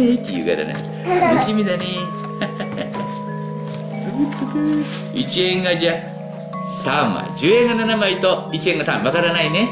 ねって言うからね。楽しみだね。1円がじゃ3枚、10円が7枚と1円が3。わからないね。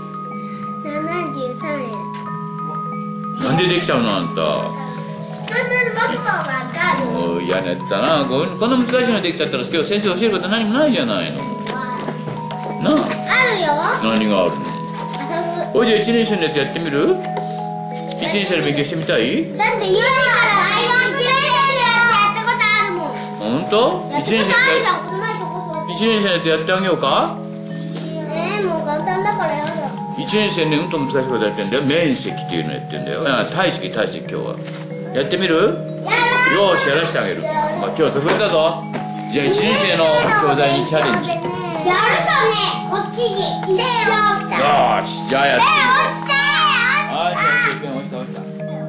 73円。 なんでできちゃうのあんた。 僕もわかる。 もう嫌だったな。こんな難しいのできちゃったら今日先生教えること何もないじゃないの。なあ。 あるよ。 何があるの。 遊おい、じゃあ1年生のやつやってみる？ 1 年生の勉強してみたい？ ぶ。だって言うから1年生のやつやったことあるもん。 ほんと？ 1 年生のやつやってあげようか？ もう簡単だからやだ。 1年生ね、うんと難しいことやってんだよ。面積っていうのやってんだよ。体積今日は。やってみる？よーし、やらしてあげる。まあ、今日は特別だぞ。じゃあ1年生の教材にチャレンジ。 やるとね、こっちに手をした。 よーし、じゃあやってみる。 落ちてはい、落ちた落ちた。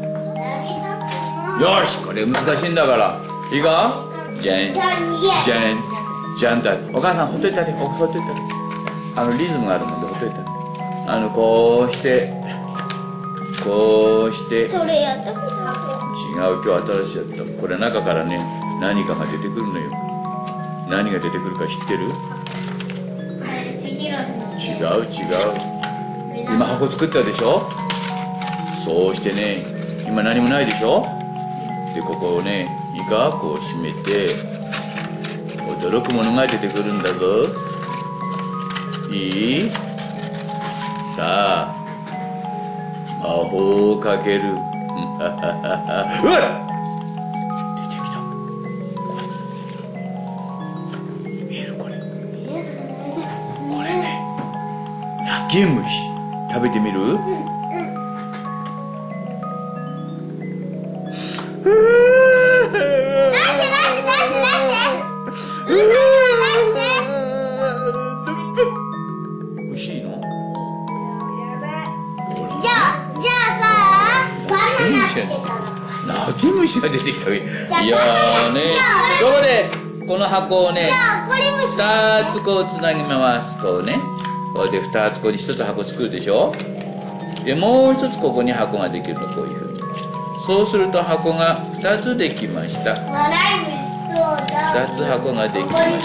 よし、これ難しいんだから。いいか？じゃん、じゃん、じゃんだ。お母さんほっといたね。ほっといたね。リズムがあるもんでほっといたね。こうして、こうして。 それやったことあ違う、今日新しいやった。これ中からね、何かが出てくるのよ。何が出てくるか知ってる？違う。今箱作ったでしょ？そうしてね、今何もないでしょ？で、ここをね、いいか？こう閉めて、驚くものが出てくるんだぞ。いい？さあ、魔法をかける。うわっ！出てきた。これ。見えるこれ。これね、焼き虫。食べてみる？美味しいの？ じゃあさ、バナナつけたら。 泣き虫が出てきた。いやーね、そこでこの箱をね、2つこうつなぎます。こうね、これで2つここに1つ箱作るでしょ。でもう1つここに箱ができるの、こういうふうに。そうすると箱が2つできました。2つ箱ができました。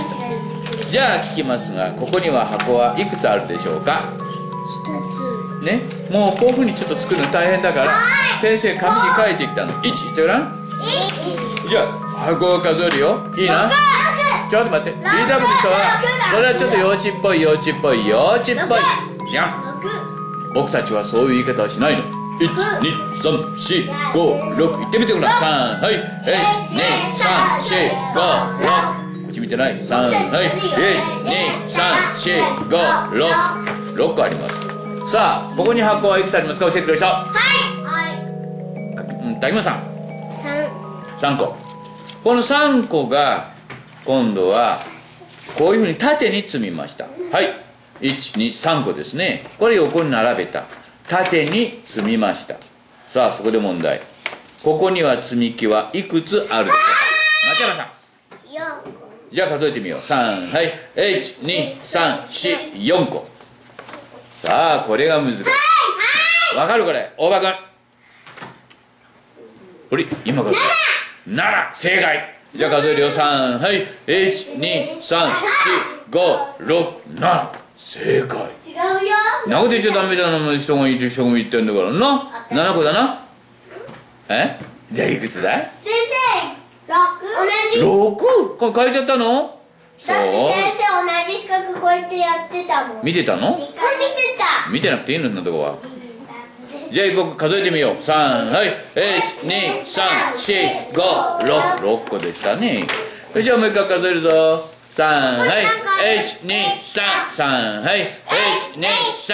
じゃあ聞きますが、ここには箱はいくつあるでしょうか？ 1つ。 ね、もうこういうふうにちょっと作るの大変だから、先生紙に書いてきたの。1ってごらん。じゃあ箱を数えるよ。いいな。ちょっと待って、リーダー部の人はそれはちょっと幼稚っぽい。じゃん。僕たちはそういう言い方はしないの。1、2、3、4、5、6。言ってみてごらん。3、はい。1、2、3、4、5、6。こっち見てない。3、はい。1、2、3、4、5、6。6個あります。さあ、ここに箱はいくつありますか？教えてくれる人。はい。滝本さん。3個。この3個が今度はこういうふうに縦に積みました。はい。1、2、3個ですね。これ横に並べた。縦に積みました。さあ、そこで問題。ここには積み木はいくつあるでしょうか？松山さん。 4個。 じゃあ数えてみよう。3、はい。1、2、3、4、4個。さあ、これが難しい。わかるこれ？大場君。ほれ、今数え。7！正解。じゃあ数えるよ。3、はい。1、2、3、4、5、6、7。正解。 違うよ。 なこと言っちゃダメだな。人がいて人が言ってんだからな。7個だな。じゃあいくつだい？ 先生、6。 6？これ変えちゃったの？ だって先生同じ四角こうやってやってたもん。 見てたの？ これ見てた。 見てなくていいの、そんなとこは。じゃあここ数えてみよう。3、はい。1、2、3、4、5、6。6個でしたね。じゃあもう一回数えるぞ。3、はい。1、2、3、3、はい。1、2、3。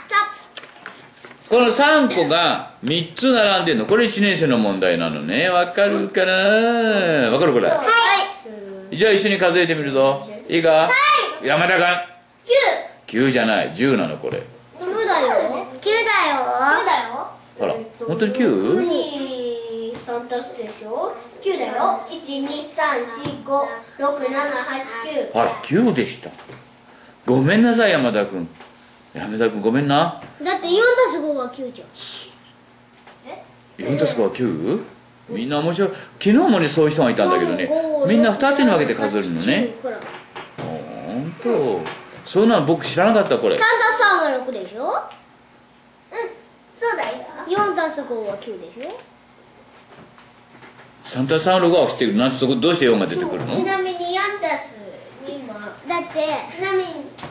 この3個が3つ並んでるの。これ1年生の問題なのね。わかるかな？わかるこれ。 はい。 じゃあ一緒に数えてみるぞ。いいか？はい。山田君。9。9じゃない。10なのこれ。 9だよ。9だよ。 ほら、本当に 9？ 9に3足すでしょ。9だよ。1、2、3、4、5、6、7、8、9。 あら、9でした。ごめんなさい、山田君。山田君ごめんな。 だって4足す5は9じゃん。 4足す5は 9？ みんな面白い。昨日もねそういう人がいたんだけどね、みんな2つに分けて数えるのね。 ほらほんと、そんなん僕知らなかった。これ 3+3は6でしょ。うん、そうだよ。4+5は9でしょ。 3たす3は6は知ってる。なんでそこどうして4が出てくるの？ ちなみに4+2もだってちなみに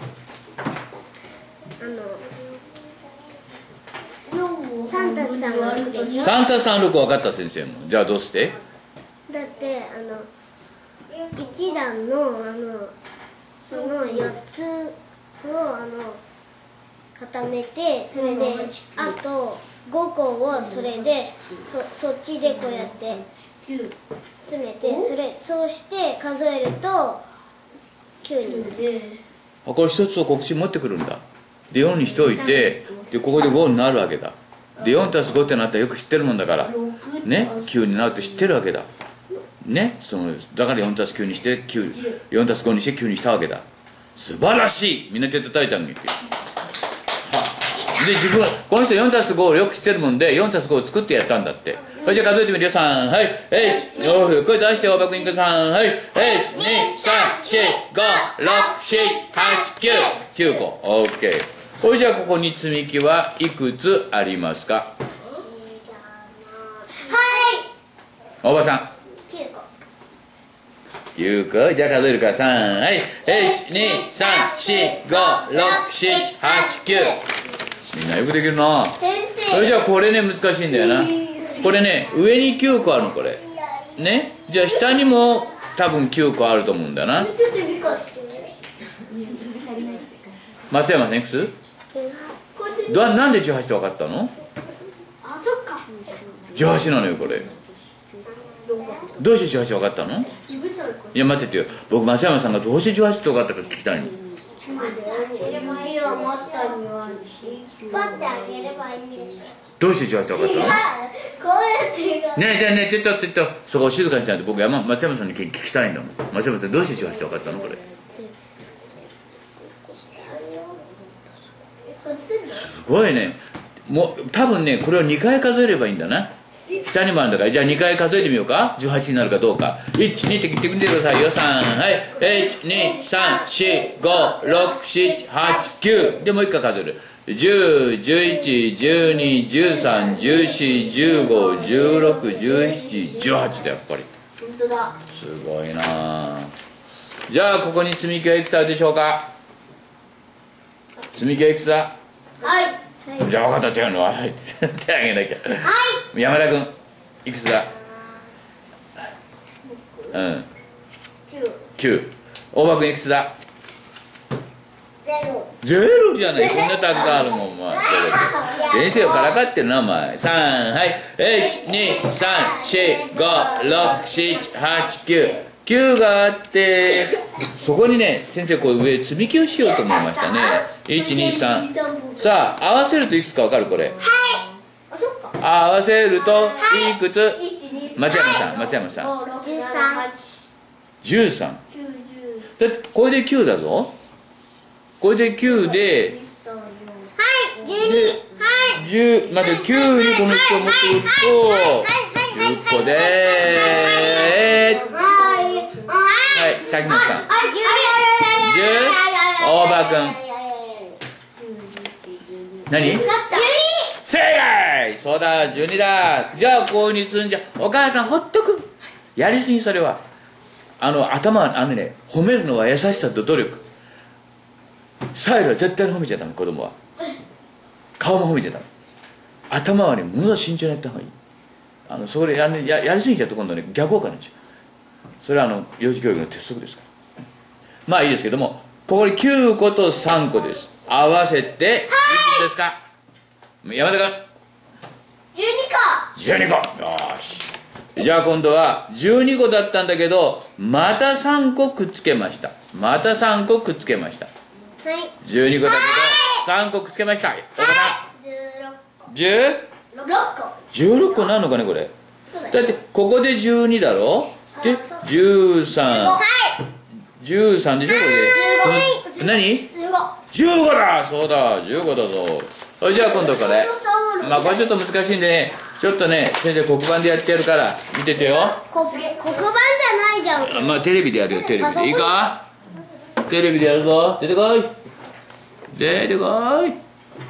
3+3は6でしょ。 3たす3は6分かった先生も。じゃあどうして？ だって一段のその4つを固めて、それであと5個をそれでそっちでこうやって詰めて、そうして数えると9になる。 あ、これ一つを告知持ってくるんだ。で4にしておいて、でここで5になるわけだ。で4たす5ってなったらよく知ってるもんだからね、9になるって知ってるわけだね。だから4たす9にして4たす5にして9にしたわけだ。素晴らしい。みんな手叩いてあげて。で自分この人4たす5をよく知ってるもんで4たす5を作ってやったんだって。はい、じゃあ数えてみるよ。3、はい、1、これ出して大場君くん3、はい、1、2、3、4、5、6、7、8、9、9個。 OK。 これじゃあここに積み木はいくつありますか？ はい、 大場さん 9個。 9個。じゃあ数えるから3、はい、1、2、3、4、5、6、7、8、9。みんなよくできるな。 先生、 それじゃあこれね難しいんだよな。これね上に9個あるのこれね。じゃあ下にも多分9個あると思うんだよな。松山さんいくつ？なんで18って分かったの？ あ、そっか。 18なのよこれ。どうして18分かったの？いや待っててよ、僕松山さんがどうして18って分かったか聞きたいの。 引っ張ってあげればいいんです。 どうして18って分かったの？ こうやってねえねえちょっとそこ静かにしてないと。僕松山さんに聞きたいんだもん。松山さんどうして18って分かったのこれ。すごいね。もう多分ねこれを2回数えればいいんだな。下にもあるんだから。じゃあ2回数えてみようか。18になるかどうか。1、2って言ってみてくださいよ。3、はい、1、2、3、4、5、6、7、8、9でもう1回数える。10、11、12、13、14、15、16、17、18だやっぱり。 本当だ。 すごいな。じゃあここに積み木はいくつあるでしょうか。積み木はいくつだ？ はい。 じゃあ分かった。手をはい手あげなきゃ。 はい。 山田君いくつだ？うん、9。大場君いくつだ？0じゃない。こんなたくさんあるもん。まあ先生をからかってるなお前。3、はい、1、2、3、4、5、6、7、8、9。9があって、そこにね先生こう上積み木をしようと思いましたね。1、2、3。さあ合わせるといくつか分かるこれ。合わせるといくつ？松山さん13。だってこれで9だぞ。これで9で12。待って、9にこの1を持ってくると10個ではい、滝本さん10。大場君何？正解。そうだ、12だ。じゃあこうに積んじゃ。お母さんほっとく。やりすぎ。それは頭褒めるのは優しさと努力。スタイルは絶対に褒めちゃダメ。子供は顔も褒めちゃダメ。頭はねものすごい慎重にやった方がいい。それやりすぎちゃうと今度ね逆効果になっちゃう。それは幼児教育の鉄則ですから。まあいいですけども、ここに9個と3個です。合わせていくつですか？山田君12個。よし。じゃあ今度は12個だったんだけどまた3個くっつけました。12個だけど3個くっつけました。16個なんのかねこれ。だってここで12だろ。で13でしょこれ。何？15だ。そうだ15だぞ。じゃあ今度これこれちょっと難しいんでねちょっとね、先生黒板でやってやるから見ててよ。 黒板じゃないじゃん。 まあテレビでやるよ、テレビで。いいか？テレビでやるぞ。出てこい。出てこい。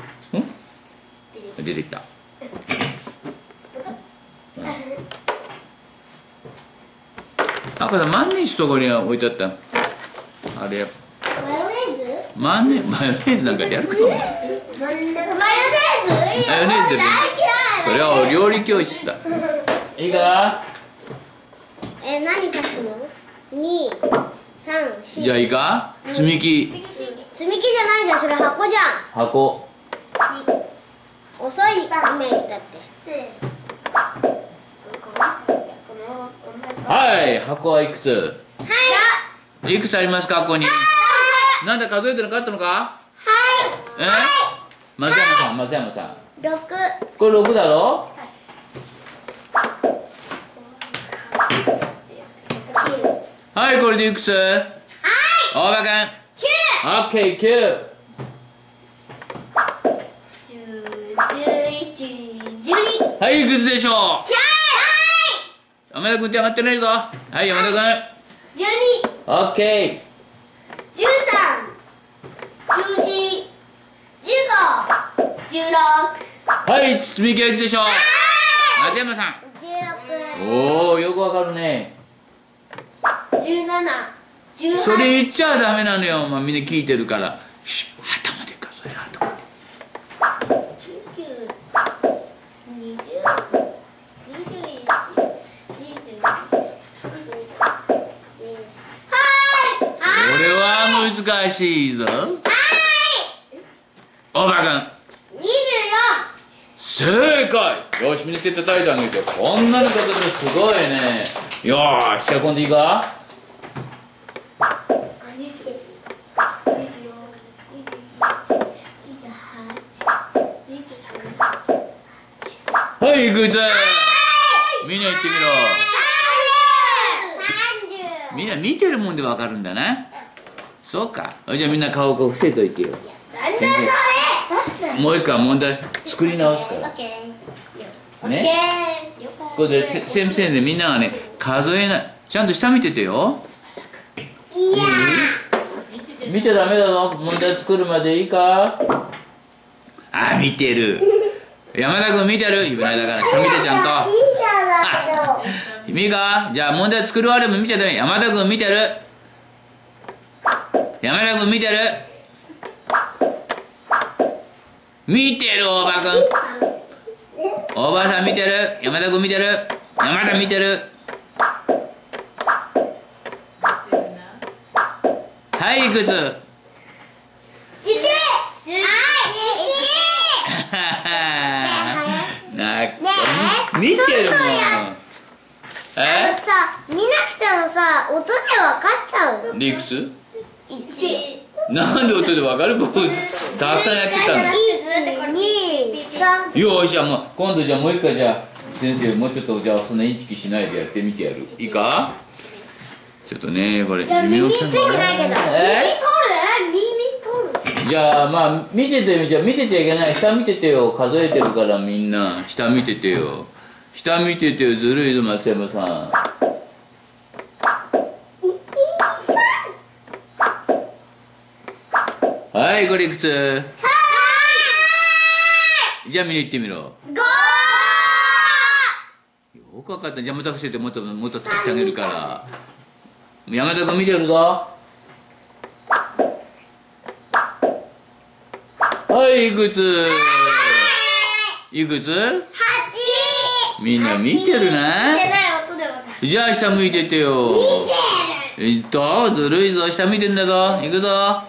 出てきた。なんか万年筆とこに置いてあった。あれ。マヨネーズなんかでやるかお前。マヨネーズで。それはお料理教室だ。いいか？ 何刺すの？2、3、4。 じゃあいいか？積み木。 積み木じゃないじゃん、それ箱じゃん。 箱。 遅い今言ったって。 はい、箱はいくつ？ はい。 いくつありますか、ここに。なんだ数えてなかったのか？ はい。 松山さん、松山さん。 6。 これ6だろ？はい、これでいくつ？はい。大場君。9。オッケー、9。はい、いくつでしょう？山田君って上がってないぞ。はい、山田君。 12。 オッケー。13。14。15。16。 はい、積み木はいくつでしょう？松山さん。 16。 おお、よくわかるね。 17。18。 それ言っちゃダメなのよ。まあ、みんな聞いてるから。しっ、頭で数える、頭で。これは難しいぞ。はい。大場君。 24。 正解。よし、みんな手叩いてあげて。こんなの数えるのすごいね。よーし、じゃあ今度いいか？はい、いくつ？みんな言ってみろ。みんな見てるもんでわかるんだな。そうか。じゃあみんな顔をこう伏せといてよ。もう一回問題作り直すから。ね。これで先生でみんながね、数えない。ちゃんと下見ててよ。見ちゃダメだぞ。問題作るまでいいか？あ、見てる。山田君見てる？言うないだから下見てちゃんと。いいか？じゃあ問題作るわれも見ちゃダメ。山田君見てる？山田君見てる？見てる、大場君。大場さん見てる？山田君見てる？山田見てる？はい、いくつ？見てるもん。 見なくてもさ、音で分かっちゃう。 いくつ？ 1。 なんで音で分かる？僕たくさんやってたの。 1、2、3。 よーし、じゃあもう今度じゃあもう一回じゃあ先生もうちょっとじゃあそんなインチキしないでやってみてやる。いいか？ちょっとねこれ耳ついてないけど。耳取る？ じゃあまあ見てて、じゃあ見てちゃいけない。下見ててよ。数えてるからみんな下見ててよ。下見ててよ。ずるいぞ松山さん。はい、これいくつ？じゃあみんな言ってみろ。 5。 よくわかった。じゃあまた伏せてもっと足してあげるから。山田君見てるぞ。はい、いくつ？いくつ？ 8。 みんな見てるな。じゃあ下向いててよ。見てる。ずるいぞ。下見てんだぞ。いくぞ。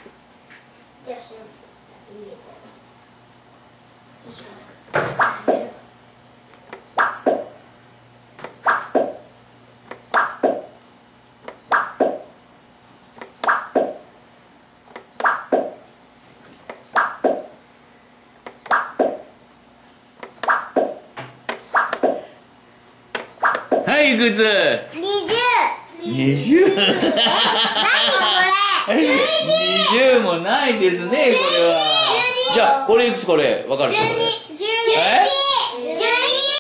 はい、いくつ？ 20。 20？ 何これ 20もないですね、これは。じゃあこれいくつ？これわかる？これ